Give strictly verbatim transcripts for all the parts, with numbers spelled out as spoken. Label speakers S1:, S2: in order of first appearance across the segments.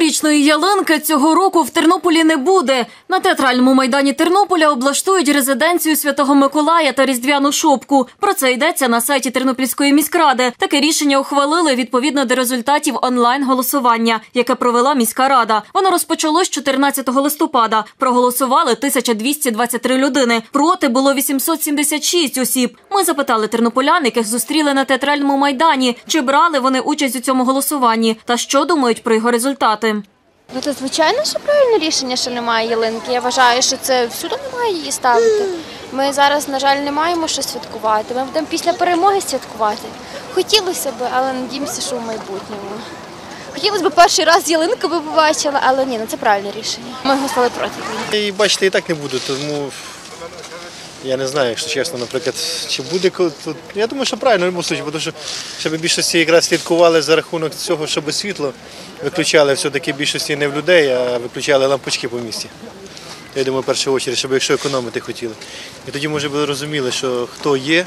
S1: Новорічної ялинки цього року в Тернополі не буде. На театральному майдані Тернополя облаштують резиденцію Святого Миколая та Різдвяну шопку. Про це йдеться на сайті Тернопільської міськради. Таке рішення ухвалили відповідно до результатів онлайн-голосування, яке провела міська рада. Воно розпочалось чотирнадцятого листопада. Проголосували тисяча двісті двадцять три людини. Проти було вісімсот сімдесят шість осіб. Ми запитали тернополян, яких зустріли на театральному майдані, чи брали вони участь у цьому голосуванні та що думають про його результати.
S2: Ну, то звичайно, що правильне рішення, що немає ялинки. Я вважаю, що це всюди немає її ставити. Ми зараз, на жаль, не маємо що святкувати. Ми будемо після перемоги святкувати. Хотілося б, але надіємося, що в майбутньому. Хотілося б перший раз ялинку би побачила, але ні, ну це правильне рішення. Ми голосували проти.
S3: І бачите, і так не буду, тому я не знаю, якщо чесно, наприклад, чи буде тут. Я думаю, що правильно в будь-якому випадку, тому що щоб більшості якраз слідкували за рахунок цього, щоб світло виключали все-таки більшості не в людей, а виключали лампочки по місті. Я думаю, в першу чергу, щоб якщо економити хотіли. І тоді, може, би розуміли, що хто є,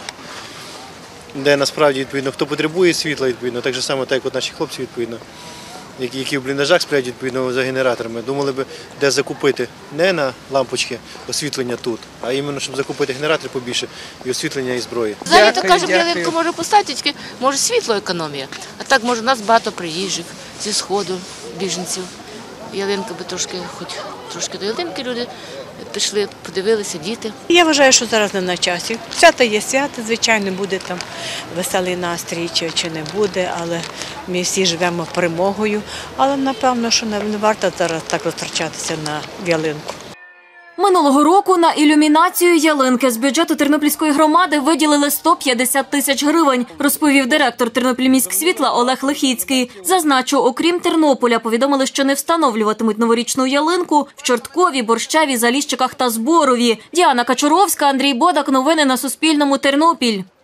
S3: де насправді, відповідно, хто потребує світла, відповідно, так же само, так як от наші хлопці, відповідно, які в бліндажах сплять, відповідно, за генераторами. Думали б, де закупити не на лампочки освітлення тут, а іменно, щоб закупити генератор побільше і освітлення і зброї.
S4: Взагалі, то кажуть, ялинку може поставити, тільки може світло економія. А так, може, у нас багато приїжджих зі Сходу, біженців. Ялинка би трошки, хоч трошки до ялинки люди пішли, подивилися, діти.
S5: Я вважаю, що зараз не на часі. Свято є свято, звичайно, буде там веселий настрій, чи, чи не буде, але ми всі живемо перемогою. Але, напевно, що не варто зараз так розтрачатися на ялинку.
S1: Минулого року на ілюмінацію ялинки з бюджету Тернопільської громади виділили сто п'ятдесят тисяч гривень, розповів директор Тернопільміськсвітла Олег Лихіцький. Зазначу, окрім Тернополя, повідомили, що не встановлюватимуть новорічну ялинку в Чорткові, Борщеві, Заліщиках та Зборові. Діана Качуровська, Андрій Бодак. Новини на Суспільному. Тернопіль.